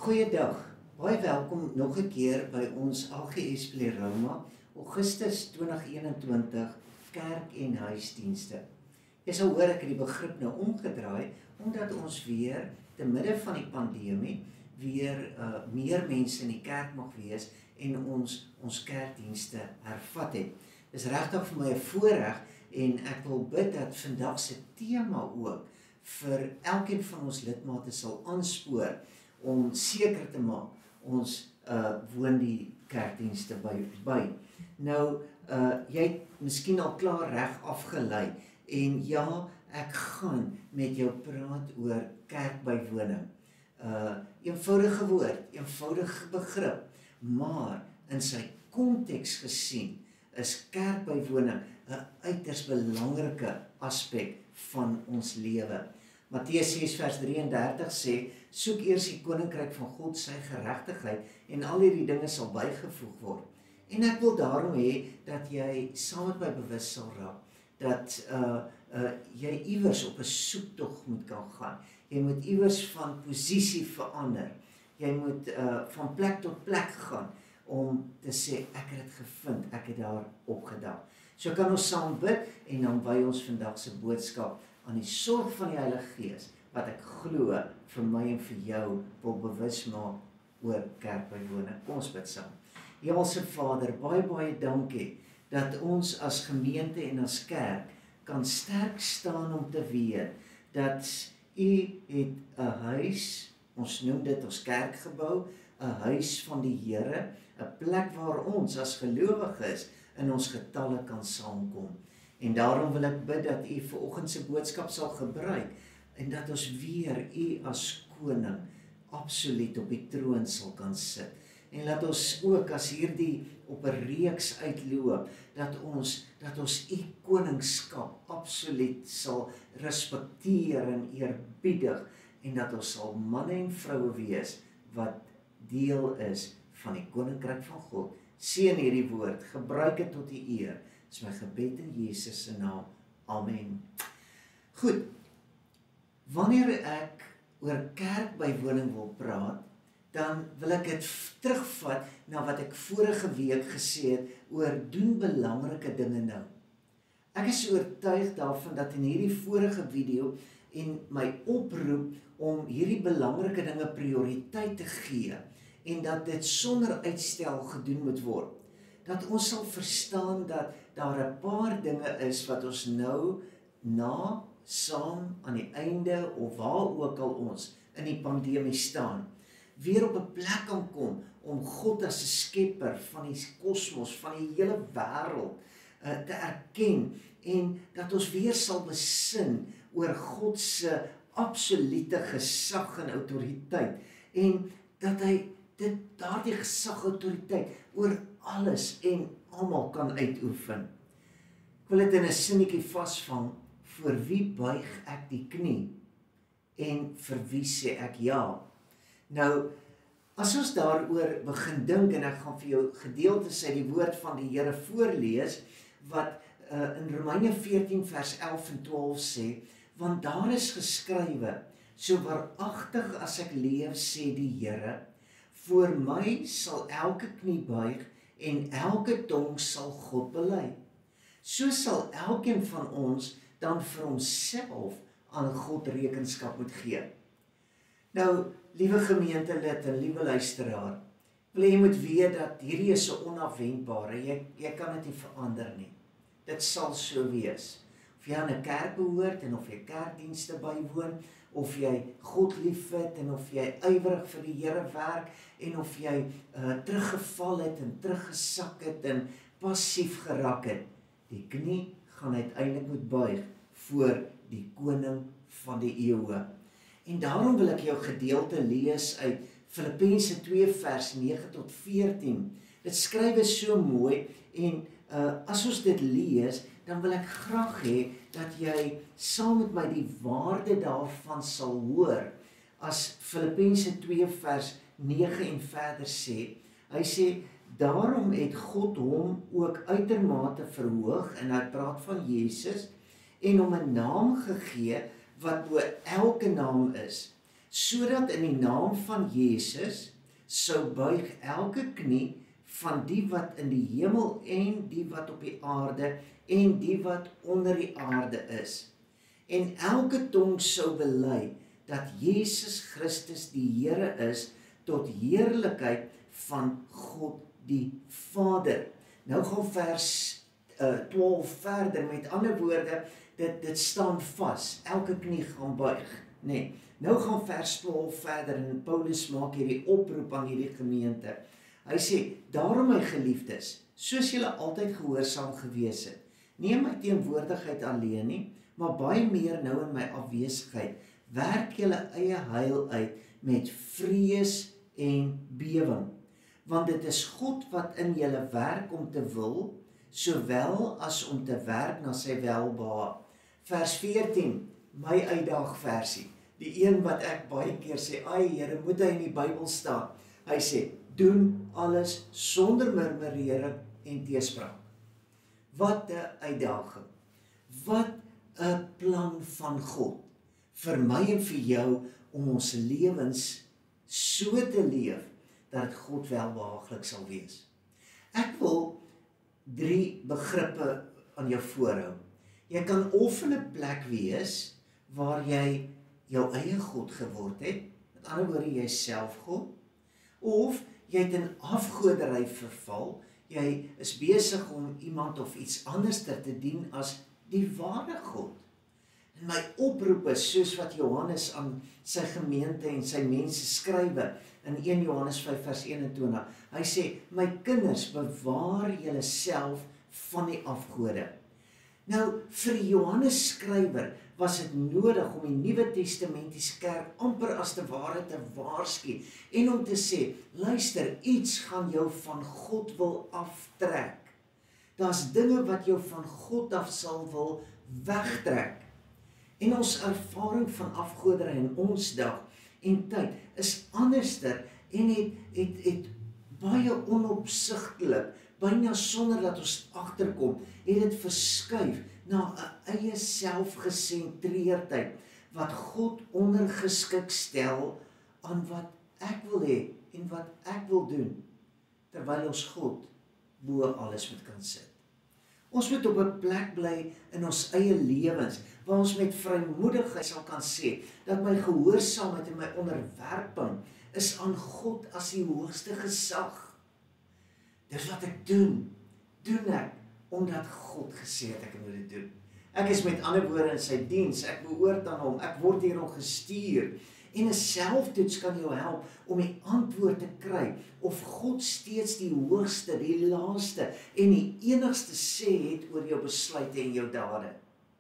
Goeiedag, baie welkom nog 'n keer by ons AGS Pleroma, Augustus 2021 kerk- en huisdienste. Jy sal hoor ek het die begrip nou omgedraai, omdat ons weer, te midde van die pandemie, weer meer mense in die kerk mag wees en ons kerkdienste hervat het. Dis regtig vir my 'n voorreg en ek wil bid dat vandag se tema ook vir elkeen van ons lidmate sal aanspoor om seker te maak ons woon die kerkdienste by. Nou, jy het miskien al klaar reg afgelei en ja, ek gaan met jou praat oor kerkbywoning. Eenvoudige woord, eenvoudige begrip, maar in sy konteks gesien is kerkbywoning 'n uiters belangrike aspek van ons lewe. Matteus 6 vers 33 sê, soek eers die koninkryk van God, sy geregtigheid, en al hierdie dinge sal bygevoeg word. En ek wil daarom hê dat jy saam met my bewus sal raak, dat jy iewers op 'n soektog moet kan gaan. Jy moet iewers van posisie verander. Jy moet van plek tot plek gaan om te sê, ek het dit gevind, ek het daar opgedag. So kan ons saam bid en dan wy ons vandag se boodskap aan die sorg van die Heilige Gees, wat ek glo vir my en vir jou wil bewus maak oor kerkbywoning. Kom ons bid saam. Hemelse Vader, baie dankie dat ons as gemeente en as kerk kan sterk staan om te weet dat U het 'n huis, ons noem dit ons kerkgebou, 'n huis van die Here, 'n plek waar ons as gelowiges in ons getalle kan saamkom. En daarom wil ek bid dat U vanoggend se boodskap sal gebruik en dat ons weer U as koning absoluut op die troon sal kan sit. En laat ons ook as hierdie op 'n reeks uitloop, dat ons U koningskap absoluut sal respekteer en eerbiedig en dat ons sal manne en vroue wees wat deel is van die koninkryk van God. Seën hierdie woord, gebruik dit tot U eer. Dis my gebed in Jesus se naam. Amen. Goed. Wanneer ek oor kerkbywoning wil praat, dan wil ek dit terugvat na wat ek vorige week gesê het oor doen belangrike dinge nou. Ek is oortuig daarvan dat in hierdie vorige video en my oproep om hierdie belangrike dinge prioriteit te gee en dat dit sonder uitstel gedoen moet word, dat ons sal verstaan dat daar 'n paar dinge is wat ons nou saam aan die einde of waar ook al ons in die pandemie staan, weer op 'n plek kan kom om God as 'n skepper van die kosmos, van die hele wêreld te erken en dat ons weer sal besin oor God se absolute gesag en autoriteit en dat hy daardie gesag autoriteit oor alles en almal kan uitoefen. Ek wil dit in 'n sinnetjie vasvang, voor wie buig ek die knie en vir wie sê ek ja? Nou, as ons daaroor begin dink en ek gaan vir jou gedeeltes uit die woord van die Here voorlees wat in Romeine 14 vers 11 en 12 sê, want daar is geskrywe, so waaragtig as ek leef, sê die Here, voor my sal elke knie buig en elke tong sal God bely. So sal elkeen van ons dan vir homself aan God rekenskap moet gee. Nou, liewe gemeentelid en liewe luisteraar, wil jy moet weet dat hierdie is 'n onafwendbare, jy kan dit nie verander nie. Dit sal so wees. Of jy aan 'n kerk behoort en of jy kerkdienste bywoon, of jy God liefhet en of jy ywerig vir die Here werk en of jy teruggeval het en teruggesak het en passief geraak het, die knie gaan uiteindelik moet buig voor die koning van die eeue. En daarom wil ek jou gedeelte lees uit Filippense 2 vers 9 tot 14. Dit skryf so mooi en as ons dit lees, dan wil ek graag hê dat jy saam met my die waarde daarvan sal hoor. As Filippense 2 vers 9 en verder sê, hy sê, daarom het God hom ook uitermate verhoog, en hy praat van Jesus, en hom 'n naam gegee wat bo elke naam is, sodat in die naam van Jesus sou buig elke knie van die wat in die hemel en die wat op die aarde en die wat onder die aarde is. En elke tong sou bely dat Jesus Christus die Here is tot heerlikheid van God die Vader. Nou gaan vers 12 verder, met ander woorde, dit staan vas, elke knie gaan buig. Nee, nou gaan vers 12 verder en Paulus maak hierdie oproep aan hierdie gemeente. Hy sê, daarom my geliefdes, soos julle altyd gehoorsaam gewees het, nie in my teenwoordigheid alleen nie, maar baie meer nou in my afwesigheid, werk julle eie heil uit met vrees en bewing. Want dit is God wat in julle werk om te wil, sowel as om te werk na sy welbehae. Vers 14, my uitdagversie, die een wat ek baie keer sê, ai Here, moet hy in die Bybel staan. Hy sê, doen alles sonder murmurering en teespraak. Wat 'n uitdaging, wat 'n plan van God, vir my en vir jou, om ons lewens so te leef, dat God welbehaaglik sal wees. Ek wil 3 begrippe aan jou voorhou. Jy kan of in 'n plek wees, waar jy jou eie God geword het, met ander woorde, jy is self God, of jy het in afgoderry verval, jy is besig om iemand of iets anders te dien as die ware God. En my oproep is, soos wat Johannes aan sy gemeente en sy mense skrywe, in 1 Johannes 5 vers 21, hy sê, my kinders, bewaar julle self van die afgode. Nou, vir Johannes skrywer was dit nodig om die Nuwe Testamentiese kerk amper as te ware te waarsku en om te sê, luister, iets gaan jou van God wil aftrek. Daar's dinge wat jou van God af sal wil wegtrek. En ons ervaring van afgoderry in ons dag en tyd is anderster en het baie onopsigtelik, byna sonder dat ons agterkom, het dit verskuif na 'n eie selfgesentreerdheid, wat God ondergeskik stel aan wat ek wil hê en wat ek wil doen, terwyl ons God bo alles moet kan sit. Ons moet op 'n plek bly in ons eie lewens, waar ons met vrymoedigheid sal kan sê, dat my gehoorsaamheid en my onderwerping is aan God as die hoogste gesag. Dis wat ek doen ek, omdat God gesê het ek moet dit doen. Ek is met ander woorde in sy diens, ek behoort aan hom, ek word hierom gestuur. En 'n selftoets kan jou help om die antwoord te kry, of God steeds die hoogste, die laaste en die enigste sê het oor jou besluite en jou dade.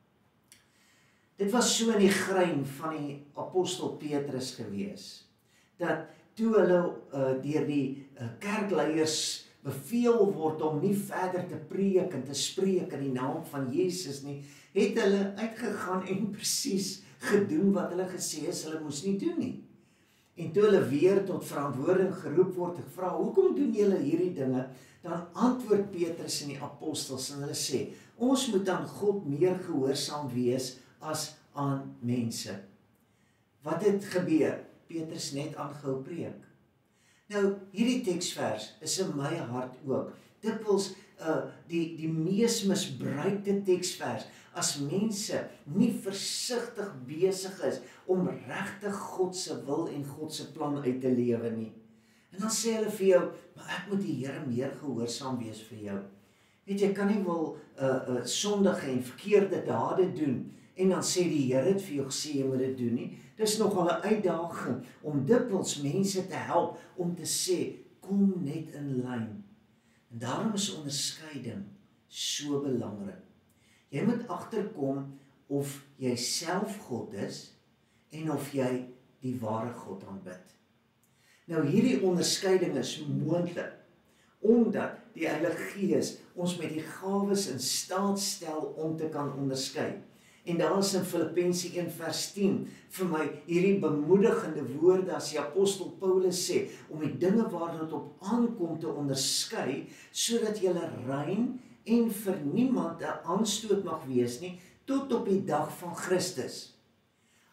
Dit was so in die grein van die apostel Petrus gewees, dat toe hulle deur die kerkleiers beveel word om nie verder te preek en te spreek in die naam van Jesus nie, het hulle uitgegaan en presies gedoen wat hulle gesê is hulle moes nie doen nie. En toe hulle weer tot verantwoording geroep word, ek vra, hoekom doen julle hierdie dinge? Dan antwoord Petrus en die apostels en hulle sê, ons moet aan God meer gehoorsaam wees as aan mense. Wat het gebeur? Petrus net aangehou preek. Nou, hierdie teksvers is in my hart ook, dikwels die mees misbruikte teksvers, as mense nie versigtig besig is om regtig God se wil en God se plan uit te lewe nie. En dan sê hulle vir jou, maar ek moet die Here meer gehoorsaam wees vir jou. Weet jy, kan nie wel sondige en verkeerde dade doen, en dan sê die Here het vir jou gesê jy moet dit doen nie. Dis nogal 'n uitdaging om dikwels mense te help om te sê, kom net in lyn. En daarom is onderskeiding so belangrik. Jy moet agterkom of jy self God is en of jy die ware God aanbid. Nou hierdie onderskeiding is moontlik omdat die Heilige Gees ons met die gawes in staat stel om te kan onderskei. En daar is in Filippense 1 vers 10 vir my hierdie bemoedigende woorde as die apostel Paulus sê, om die dinge waar dit op aankom te onderskei, sodat julle rein en vir niemand 'n aanstoot mag wees nie, tot op die dag van Christus.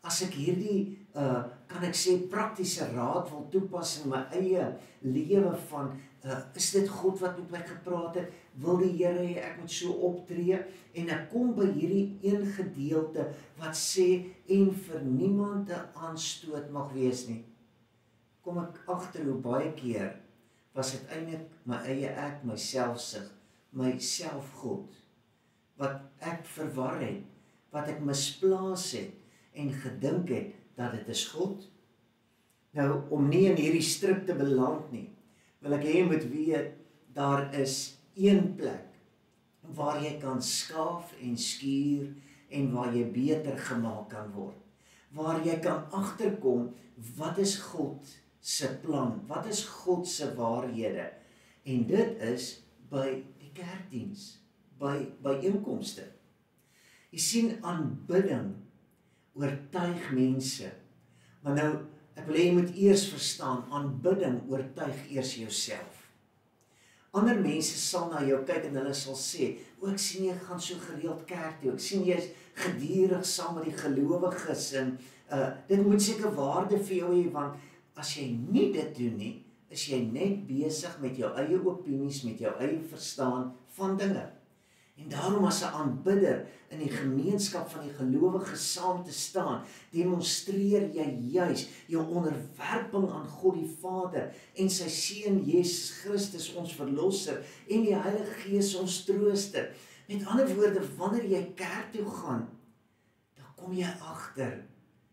as ek hierdie, kan ek sê, praktiese raad wil toepas in my eie lewe van, is dit God wat met my gepraat het, wil die Here hê ek moet so optree, en ek kom by hierdie een gedeelte wat sê, en vir niemand 'n aanstoot mag wees nie. Kom ek agter hoe baie keer was dit eintlik my eie ek, my selfsug, my selfgod, wat ek verwar het, wat ek misplaas het, en gedink het, dat dit is God. Nou, om nie in hierdie strik te beland nie, wil ek hê jy moet weet, daar is een plek, waar jy kan skaaf en skuur, en waar jy beter gemaak kan word. Waar jy kan agterkom, wat is God se plan? Wat is God se waarhede? En dit is by die kerkdiens, by byeenkomste. Jy sien, aanbidding oortuig mense. Maar nou, ek wil hê jy moet eers verstaan, aanbidding oortuig eers jouself. Ander mense sal na jou kyk en hulle sal sê, ek sien jy gaan so gereeld kerk toe, ek sien jy is gedurig saam met die gelowiges, en dit moet seker waarde vir jou hê, want as jy nie dit doen nie, is jy net besig met jou eie opinies, met jou eie verstaan van dinge. En daarom as 'n aanbidder in die gemeenskap van die gelowiges saam te staan, demonstreer jy juis jou onderwerping aan God die Vader en sy Seun Jesus Christus ons verlosser en die Heilige Gees ons trooster. Met ander woorde, wanneer jy kerk toe gaan, dan kom jy agter,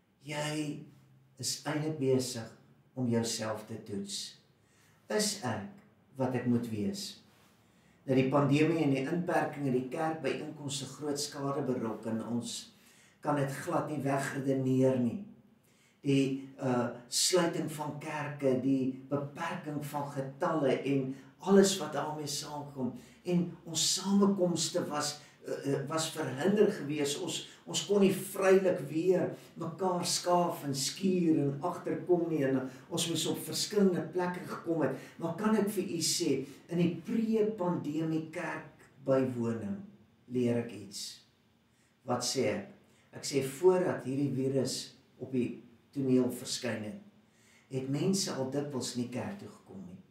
jy is eintlik besig om jouself te toets. Is ek wat ek moet wees? Dat die pandemie en die inperking in die kerk by inkomste groot skade berokken, ons kan dit glad nie wegredeneer nie. Die sluiting van kerke, die beperking van getalle en alles wat daarmee saamkom, en ons samekomste was verhinder gewees, ons kon nie vrylik weer mekaar skaaf en skuur en agterkom nie, en ons moes op verskillende plekke gekom het, maar kan ek vir u sê, in die pre-pandemie kerk bywoning, leer ek iets. Wat sê ek? Ek sê, voordat hierdie virus op die toneel verskyn het, het mense al dikwels nie kerk toe gekom nie.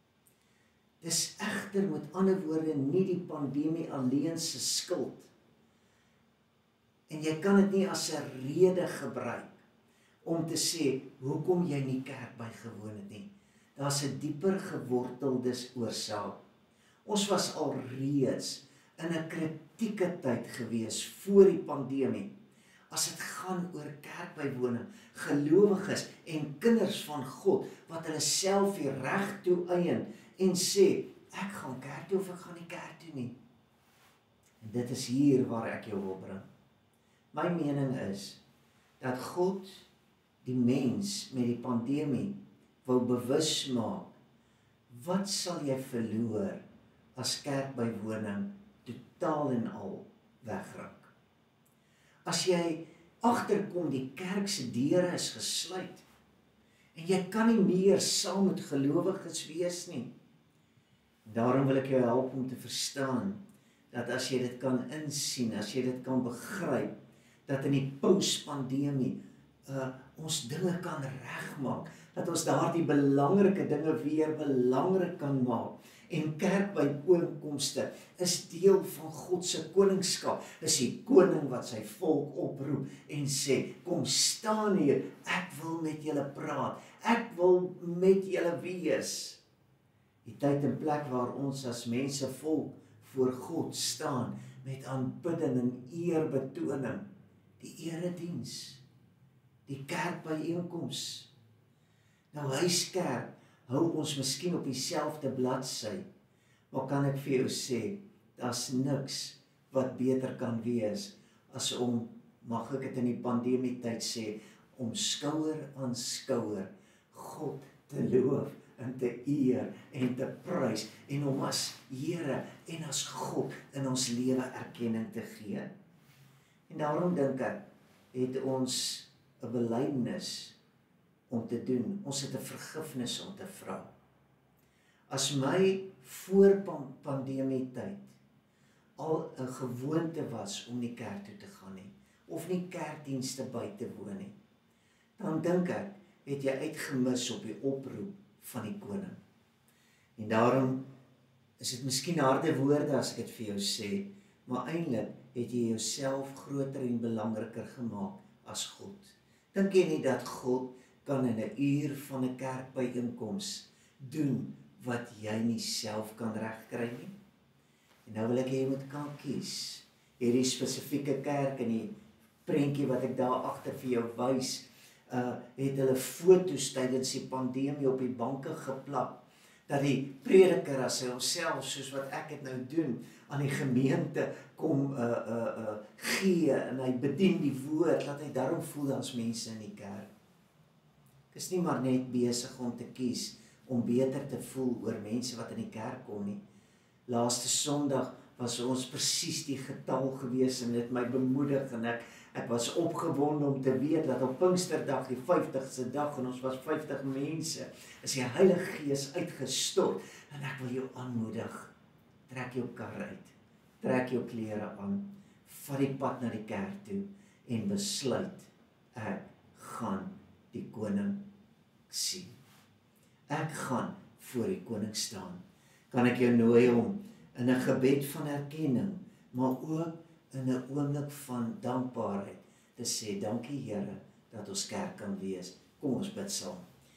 Dis egter met ander woorde nie die pandemie alleen se skuld. En jy kan dit nie as 'n rede gebruik om te sê, hoekom jy nie kerk bygewoon het nie. Daar's 'n dieper gewortelde oorsaak. Ons was al reeds in 'n kritieke tyd gewees voor die pandemie. As dit gaan oor kerkbywoning, gelowiges en kinders van God, wat hulle self die reg toe eien en sê, ek gaan kerk toe of ek gaan nie kerk toe nie. En dit is hier waar ek jou wil bring. My mening is, dat God die mens met die pandemie wou bewus maak, wat sal jy verloor as kerkbywoning totaal en al wegrak? As jy agterkom die kerk se deure is gesluit, en jy kan nie meer saam met gelowiges wees nie. Daarom wil ek jou help om te verstaan, dat as jy dit kan insien, as jy dit kan begryp, dat in die post-pandemie ons dinge kan regmaak, dat ons daardie belangrike dinge weer belangrik kan maak, en kerkbyeenkomste is deel van God se koningskap, is die koning wat sy volk oproep en sê, kom staan hier, ek wil met julle praat, ek wil met julle wees. Die tyd en plek waar ons as mense volk voor God staan, met aanbidding en eerbetoning, die erediens, die kerkbyeenkoms. Nou huiskerk, hou ons miskien op dieselfde bladsy, maar kan ek vir jou sê, daar's niks wat beter kan wees, as om, mag ek dit in die pandemie tyd sê, om skouer aan skouer, God te loof, en te eer, en te prys, en om as Here, en as God, in ons lewe erkenning te gee. En daarom dink ek, het ons 'n belydenis om te doen, ons het 'n vergifnis om te vra. As my voor pandemie tyd al 'n gewoonte was om nie kerk toe te gaan nie, of nie kerkdienste by te woon nie, dan dink ek, het jy uitgemis op die oproep van die koning. En daarom is dit miskien harde woorde as ek dit vir jou sê, maar eintlik het jy jouself groter en belangriker gemaak as God. Dink jy nie dat God kan in 'n uur van 'n kerkbyeenkoms doen wat jy nie self kan regkry nie? En nou wil ek hê jy moet kan kies. Hierdie spesifieke kerk en die prentjie wat ek daar agter vir jou wys, het hulle foto's tydens die pandemie op die banke geplak, dat die prediker as hy homself, soos wat ek het nou doen, aan die gemeente kom gee, en hy bedien die woord, laat hy daarom voel as mense in die kerk. Ek is nie maar net besig om te kies, om beter te voel oor mense wat in die kerk kom nie. Laaste Sondag was ons presies die getal gewees, en dit my bemoedig, en ek was opgewonde om te weet, dat op Pinksterdag, die 50ste dag, en ons was 50 mense, is die Heilige Gees uitgestort, en ek wil jou aanmoedig, trek jou kar uit, trek jou klere aan, vat die pad na die kerk toe, en besluit, ek gaan die koning sien. Ek gaan voor die koning staan. Kan ek jou nooi om in 'n gebed van erkenning, maar ook in 'n oomblik van dankbaarheid, te sê, dankie Here, dat ons kerk kan wees. Kom ons bid saam.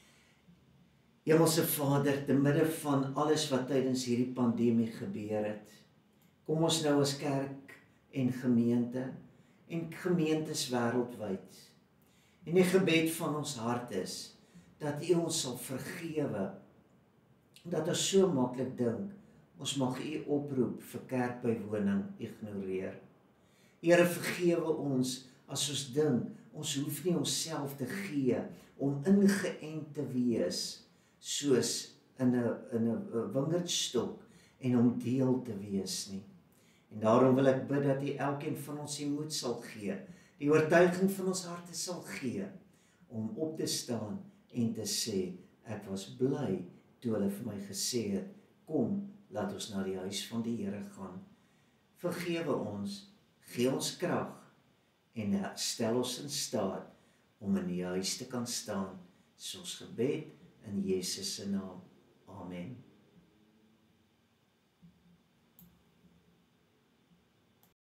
Hemelse Vader, te midde van alles wat tydens hierdie pandemie gebeur het, kom ons nou as kerk en gemeente, en gemeentes wêreldwyd, en die gebed van ons hart is, dat U ons sal vergewe, dat ons so maklik dink, ons mag U oproep vir kerkbywoning ignoreer. Here, vergewe ons as ons dink, ons hoef nie onsself te gee om ingeënt te wees, soos in 'n wingerdstok, en om deel te wees nie. En daarom wil ek bid dat U elkeen van ons die moed sal gee, die oortuiging van ons harte sal gee, om op te staan en te sê, ek was bly toe hulle vir my gesê het, kom, laat ons na die huis van die Here gaan. Vergewe ons, gee ons krag, en stel ons in staat om in die huis te kan staan. Dis ons gebed in Jesus se naam. Amen.